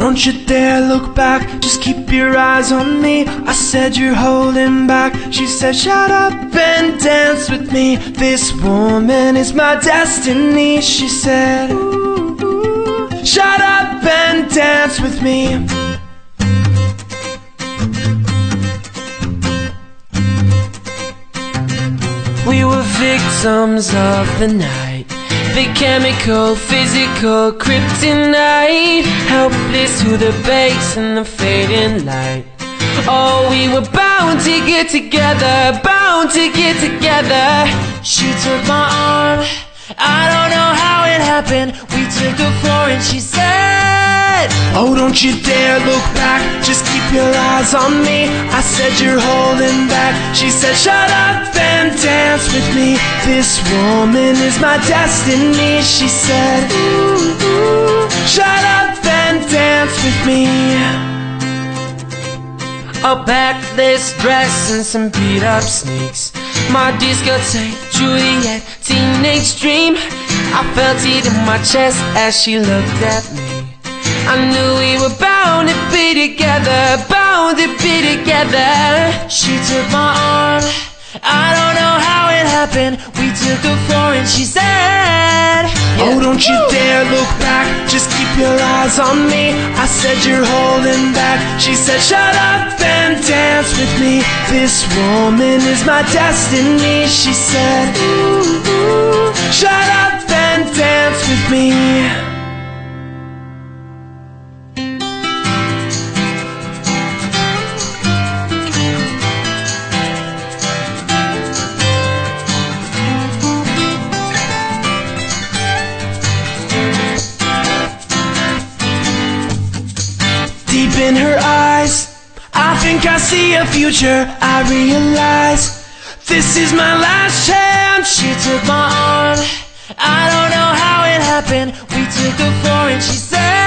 don't you dare look back, just keep your eyes on me. I said you're holding back. She said shut up and dance with me. This woman is my destiny. She said shut up and dance with me. We were victims of the night, the chemical, physical kryptonite, helpless to the base and the fading light. Oh, we were bound to get together, bound to get together. She took my arm, I don't know how it happened. We took the floor and she said, oh, don't you dare look back, just keep your eyes on me. I said you're holding back. She said shut up and dance with me. This woman is my destiny. She said shut up and dance with me. A backless dress and some beat up sneaks, my discotheque, Juliet, teenage dream. I felt it in my chest as she looked at me. I knew we were bound to be together, bound to be together. She took my arm, I don't know how it happened. We took the floor and she said, oh, don't you dare look back, just keep your eyes on me. I said you're holding back. She said shut up and dance with me. This woman is my destiny. She said shut up and dance with me. Deep in her eyes, I think I see a future. I realize this is my last chance. She took my arm, I don't know how it happened. We took the floor and she said